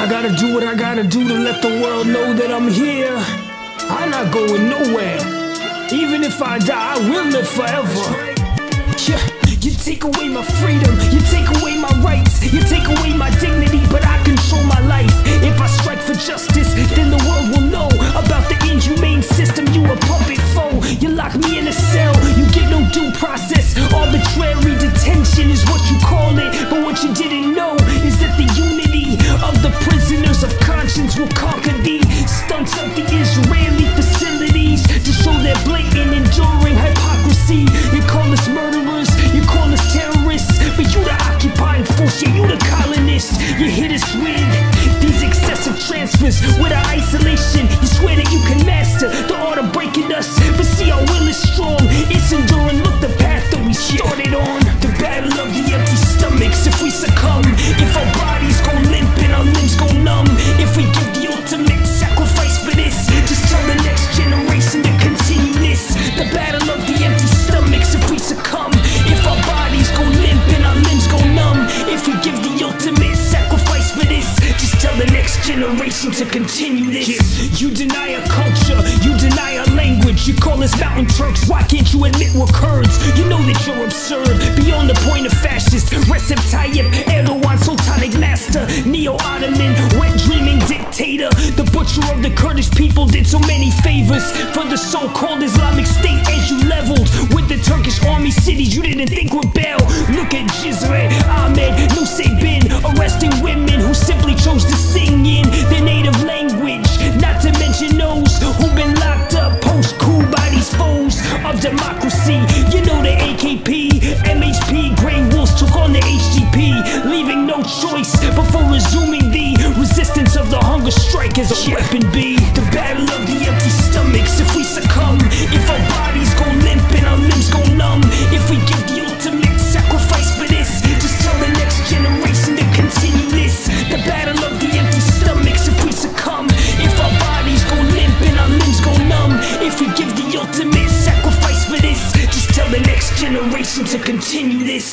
I gotta do what I gotta do to let the world know that I'm here. I'm not going nowhere. Even if I die, I will live forever. Yeah, you take away my freedom, you take away my rights, you take away my dignity, but I control my life. If I strike for justice, then the world will know about the inhumane system. You a puppet foe, you lock me in a cell, you get no due process. Arbitrary detention is what you call it, but what you didn't know is that the unity of the prisoners of conscience will conquer the stunts of the Israeli facilities to show their blatant, enduring hypocrisy. You call us murderers, you call us terrorists, but you the occupying force, yeah, you the colonists. You hit us with these excessive transfers, with our isolation. You swear that you can master the art of breaking us, but see our will is strong, it's enduring. Look the path that we started on, the battle of the empty stomachs. If we succumb, if our bodies go limp and our limbs go numb, if we give the ultimate sacrifice for this, just tell the next generation to continue this. The battle of the empty stomachs. If we succumb, if our bodies go limp and our limbs go numb, if we give the ultimate sacrifice for this, just tell the next generation to continue this. You deny our culture, you deny our language, you call us mountain Turks, why can't you admit we're Kurds? You know that you're absurd, beyond the point of fascist. Recep Tayyip Erdogan, sultanic master, neo-Ottoman, wet dreaming dictator. The butcher of the Kurdish people did so many favors for the so-called Islamic State. As you leveled with the Turkish army cities you didn't think would bail. Look at Israeli, Ahmed, Nusaybin, arresting women who simply chose to sing in their native language. Not to mention those who've been locked up post-coup by these foes of democracy. You know the AKP, MHP, Grey Wolves took on the HDP, leaving no choice before resuming the resistance of the hunger strike as a weapon B. The battle of the empty stomachs. If we succumb, if our bodies go limp and our limbs go numb, if we give the ultimate sacrifice for this, just tell the next generation to continue this. The battle of the empty stomachs. If we succumb, if our bodies go limp and our limbs go numb, if we give the ultimate sacrifice for this, just tell the next generation to continue this.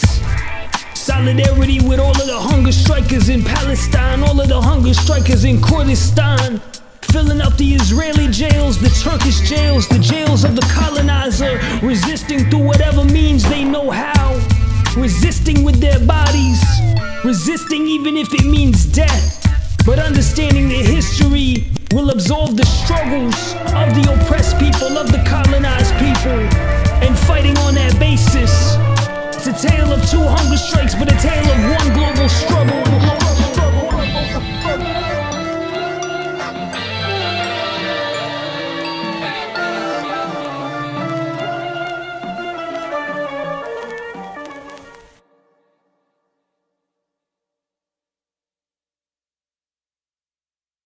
Solidarity with all of the hunger strikers in Palestine, all of the hunger strikers in Kurdistan, filling up the Israeli jails, the Turkish jails, the jails of the colonizer, resisting through whatever means they know how, resisting with their bodies, resisting even if it means death, but understanding that history will absolve the struggles of the oppressed people, of the colonized people, and fighting on that basis. It's a tale of two hunger strikes, but a tale of one global struggle.